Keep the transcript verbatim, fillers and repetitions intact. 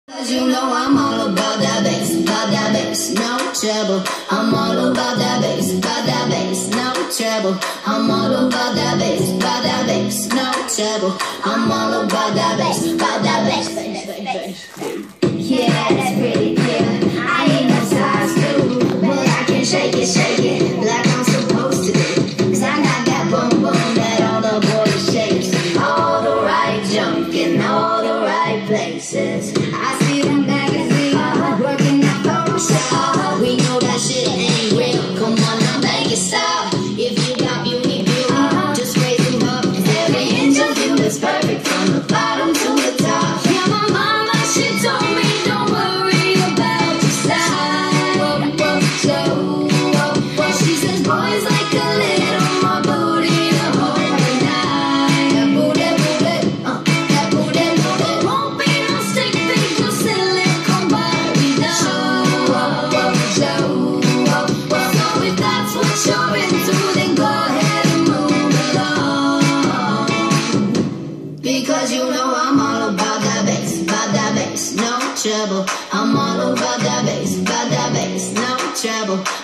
Cause you know I'm all about that bass, about that bass, no trouble. I'm all about that bass, about that bass, no trouble. I'm all about that bass, about that bass, no trouble. I'm all about that bass, about that bass, bass, bass, bass. Yeah, that's pretty clear. I ain't no size two, but I can shake it, shake it like I'm supposed to do. Cause I got that boom boom that all the boys shakes. All the right junk in all the right places. I see the magazine, uh, working that Photoshop. We know that shit ain't real. Come on now, make it stop. If you got beauty, beauty, uh, just raise them up. Every inch of you is perfect from the bottom to the top. Yeah, my mama, she told me don't worry about your style. Whoa, whoa, slow, whoa, whoa. She says boys like a little more booty the whole night. That booty, booty, uh, that booty, booty. Won't be no stick figure, silicone body down. Whoa, whoa, slow, whoa, whoa. So if that's what you're into, then go ahead and move along. Because you know I'm all about that bass, about that bass, no trouble. I'm all about that bass, about that bass, no trouble.